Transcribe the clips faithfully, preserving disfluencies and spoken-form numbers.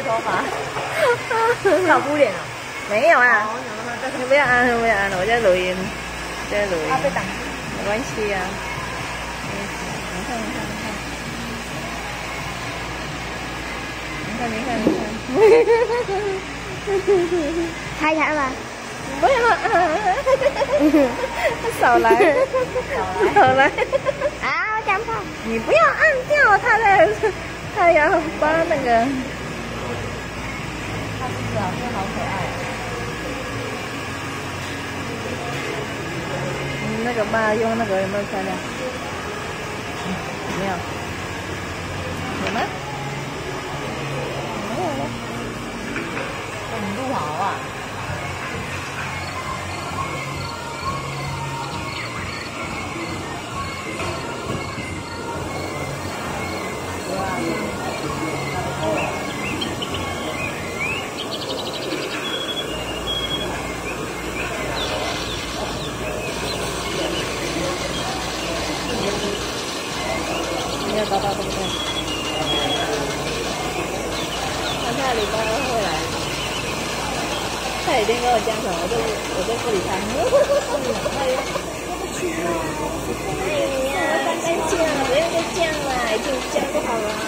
头发，老姑脸了。 没有啊， 哦， 你不要按，不要按了，我在录音，在录音。 他被挡住。 没关系啊。你看，你看，你看，你看，你看，你看。 猜猜吧。 不要啊！少来，少来！ 啊，讲话。 你不要按掉他的，他要把那个。 他是不是好像好可爱？ 嗯，那个吧，用那个有没有漂亮？有没有？有吗？没有了。 很不好啊。 没有找到对不对？他下礼拜二会来，他已经跟我讲什么，我就我就不理他。哎呀，对不起啊，哎呀，大概这样，不要再这样了，已经这样就好了。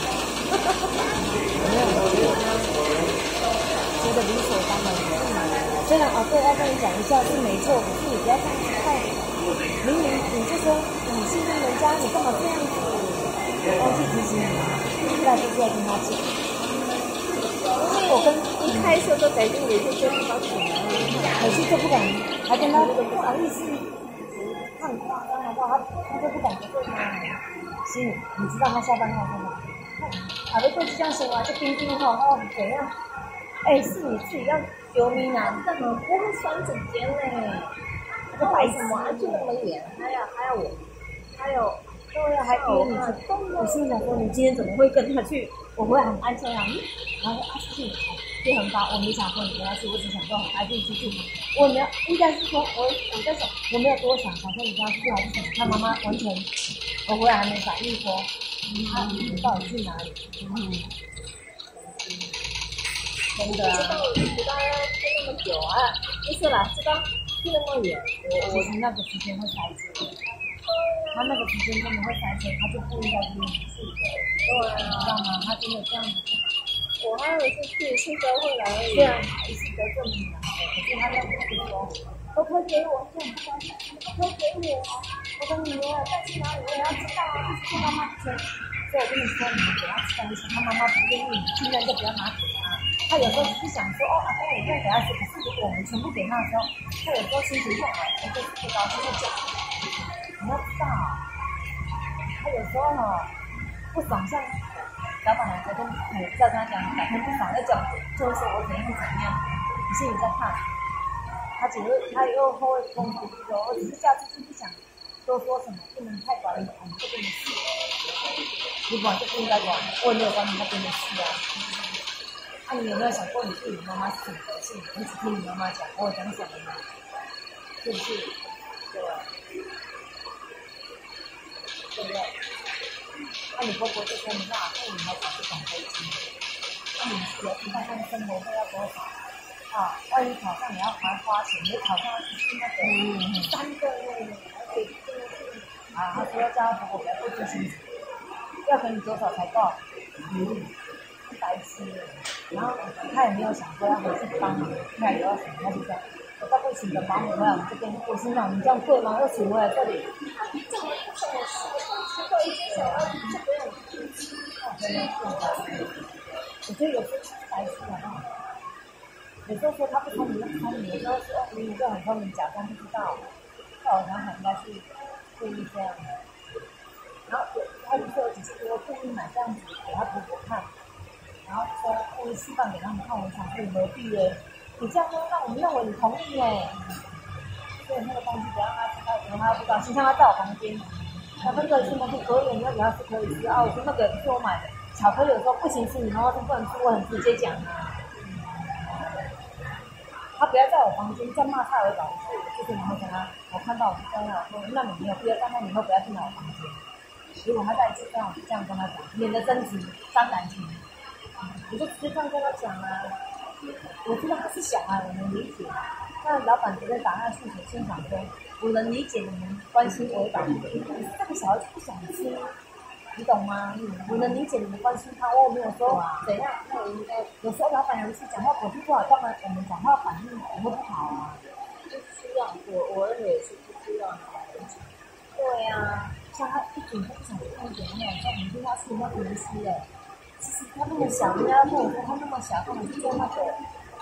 没有，我觉得他觉得理所当然。虽然哦，对，要跟你讲一下是没错，可是你不要这样子太，明明你就说你信任人家，你干嘛这样子？忘记提醒你了，出来就是要跟他讲。我跟一开车都得跟你去这样搞什么？ 可是就不敢，还跟他不好意思，他很夸张好不好？他他就不敢得罪他。心里你知道他下班后干嘛？还会过去这样说啊？就冰冰吼吼怎样？哎，是你自己要丢命啊！ 干嘛不会双指尖呢？ 这白什么就那么远？还要还要我，还有。 对呀，还约你去。我心里想说，你今天怎么会跟他去？我会很安心啊。然后说啊，出去也很高，我没想说你跟他去，我只想说很安静出去。我没有，应该是说我我在想，我没有多想，想说你跟他出去还是什么？他妈妈完全，我回来还没反应说，他到底去哪里？嗯，真的啊。 知道知道要去那么久啊？不是啦，知道去那么远， 我我那个时间会塞车。他那个时间真的会塞车，他就不应该跟你去的， 对啊， 你知道吗？他真的这样子。 我还以为是去汽车会来而已。 对啊，一次得这么难的，可是他那个就说，都可以给我，这样不关系，都可以给我，我的女儿，但是哪里我也要知道啊，就是他妈妈不所以我跟你说，你们给他吃东西，他妈妈不愿意，尽量就不要拿给他。他有时候只是想说，哦，阿公我会给他吃，可是如果我们全部给他的时候，他有时候心情不好，他就是不高兴，会讲。你要知道，他有时候哈不爽，像老板娘昨天我在跟他讲，改天不爽再讲，就会说我怎样怎样，你心里在看，他只是他又会攻击说，我只是下次是不想多说什么，不能太管你，我们这边的事，你管就不应该管，我也没有管你那边的事啊。那、啊、你有没有想过，你对你妈妈是怎么回事？你只听你妈妈讲，我有这样想的吗？是不是？对吧？对不对？那、啊、你婆婆就说你那阿公你要找这种飞机，那、啊、你有你看看生活费要多少啊？万一考上你要还花钱，你考上是那个嗯三个月，而且真的是啊，他说要叫他婆婆不要过去辛苦，要给你多少才够？嗯，白痴。然后他也没有想说要回去帮忙，那也要什么，他就这样。我到不请个保姆回来，我们这边我心想你这样贵吗？要请回来这里。 这么这么吃到一只手，就不要吃。 真的是，我觉得有时候是白痴啊。有时候说他不聪明，不聪明；有时候说哦，明明就很聪明，假装不知道。在我想想，应该是故意这样的。然后有他就说，只是说故意买这样子给他婆婆看，然后说故意示范给他们看。我想说何必呢？你这样说，让我们认为你同意耶。所以那个东西不要让他知道，可能他不高兴，像他在我房间，他那个什么可以，你要给他吃可以吃啊。我说那个是我买的，巧克力有时候不行吃，你妈妈说不能吃，我很直接讲啊。他不要在我房间再骂他为老师，就是你会跟他，我看到我就跟他说，那你没有必要，那你以后不要进来我房间。如果他再一次这样这样跟他讲，免得争执伤感情。 我就直接这样跟他讲啊。我知道他是小孩，我能理解。那老板直接打下去，我心想说，我能理解你们关心我的，可是这个小孩就不想吃，你懂吗？我能理解你们关心他，我没有说怎样。那我应该有时候老板有一次讲话口气不好，当然我们讲话反应也会不好啊。 不需要，我我认为也是不需要你来讲。 对啊，像他一点都不想看一点那种，像你对他是那无私的。其实他那么小，人家跟我说他那么小，根本就做那个。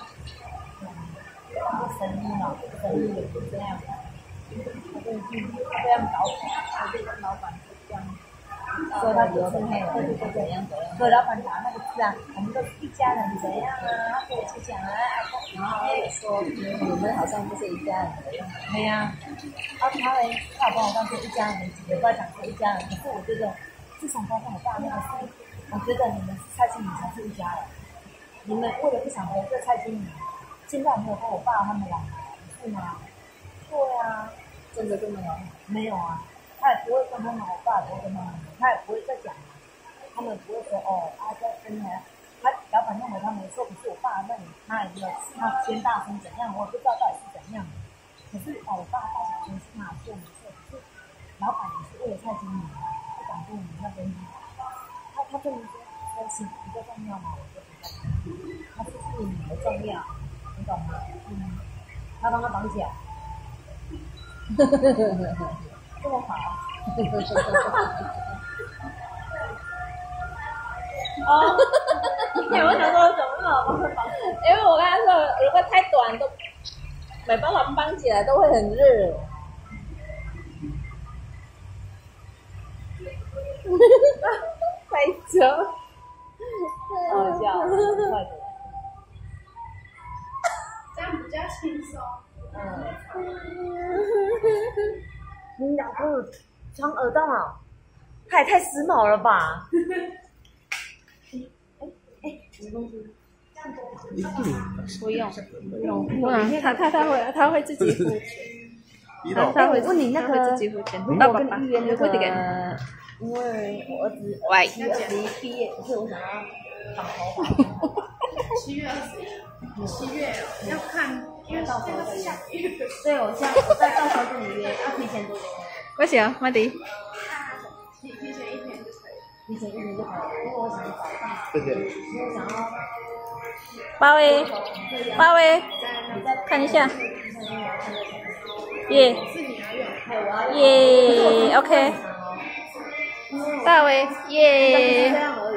生意嘛，生意也是这样的。他就是他这样搞起来，他就跟老板就这样说他就是那个，对对对，怎样怎样。所以老板打那个字啊，我们都是一家人，怎样啊？他跟我去讲啊， 然后他也说你们好像不是一家人的样子。 对呀，啊他嘞，他有跟我刚说一家人，也不要讲说一家人，可是我觉得至少他跟我爸那个是，我觉得你们蔡经理才是一家人。你们为了不想得罪蔡经理。现在没有跟我爸他们来，是吗？对啊， 真的这么有？ 没有啊，他也不会跟他们，我爸也不会跟他们，他也不会再讲，他们不会说哦，啊在跟他，他老板认为他没错，可是我爸那里他也没有，他先大声怎样，我也不知道到底是怎样。可是哦，我爸大小声是他做没错，可是老板也是为了蔡经理，不敢跟我们那边，他他这么说，说是比较重要嘛，我就不知道，他是不是你的重要？你懂吗？嗯，他帮他绑起来，这么好。哦， 哎，我想说怎么那么帮他绑？因为我跟他说，如果太短都没办法绑起来，都会很热。太久， 好笑，快点。 这样比较轻松。 嗯。你老公有穿耳洞啊？他也太时髦了吧！哎哎，什么东西？ 不用，不用，不用。他他他会他会自己付钱。他他会问你那个， 他会自己付钱。 我跟你预约那个，因为我儿子喂， 七月二十一毕业，可是我想要绑头发。 七月二十一，七月要看，因为到时候再约。对，我现在我再到时候跟你约，要提前多久？ 不行，慢点。 提提前一天就可以。 提前一天就好了，因为我想找地， 谢谢。 因为我想要。 八位，八位，看一下。耶耶 ，OK。大伟耶，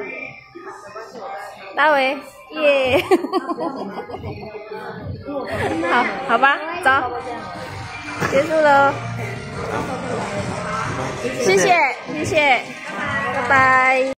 大伟耶，好，好吧，走，结束了，谢谢，谢谢，拜拜。